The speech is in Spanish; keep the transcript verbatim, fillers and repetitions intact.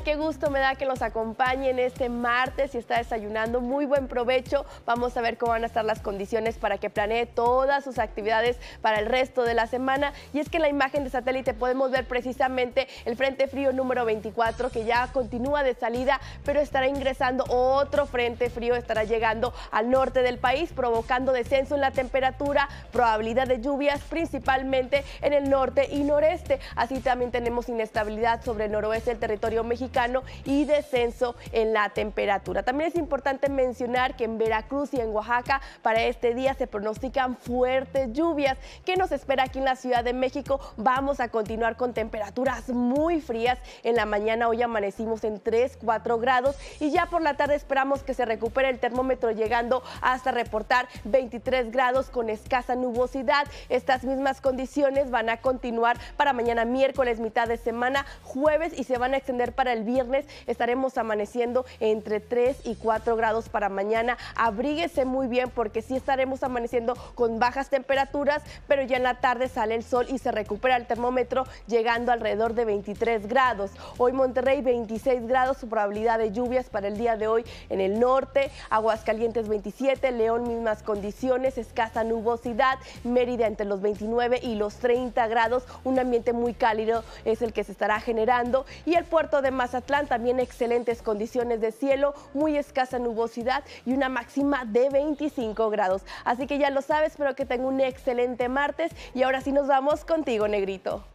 Qué gusto me da que nos acompañen este martes y está desayunando. Muy buen provecho. Vamos a ver cómo van a estar las condiciones para que planee todas sus actividades para el resto de la semana. Y es que en la imagen de satélite podemos ver precisamente el Frente Frío número veinticuatro, que ya continúa de salida, pero estará ingresando otro Frente Frío, estará llegando al norte del país, provocando descenso en la temperatura, probabilidad de lluvias principalmente en el norte y noreste. Así también tenemos inestabilidad sobre el noroeste del territorio mexicano y descenso en la temperatura. También es importante mencionar que en Veracruz y en Oaxaca para este día se pronostican fuertes lluvias. ¿Qué nos espera aquí en la Ciudad de México? Vamos a continuar con temperaturas muy frías. En la mañana hoy amanecimos en tres, cuatro grados y ya por la tarde esperamos que se recupere el termómetro llegando hasta reportar veintitrés grados con escasa nubosidad. Estas mismas condiciones van a continuar para mañana miércoles, mitad de semana, jueves, y se van a extender para el viernes. Estaremos amaneciendo entre tres y cuatro grados para mañana. Abríguese muy bien porque sí estaremos amaneciendo con bajas temperaturas, pero ya en la tarde sale el sol y se recupera el termómetro llegando alrededor de veintitrés grados. Hoy Monterrey veintiséis grados, su probabilidad de lluvias para el día de hoy en el norte. Aguascalientes veintisiete, León mismas condiciones, escasa nubosidad. Mérida entre los veintinueve y los treinta grados, un ambiente muy cálido es el que se estará generando. Y el puerto de Mazatlán también excelentes condiciones de cielo, muy escasa nubosidad y una máxima de veinticinco grados. Así que ya lo sabes, espero que tenga un excelente martes y ahora sí nos vamos contigo, Negrito.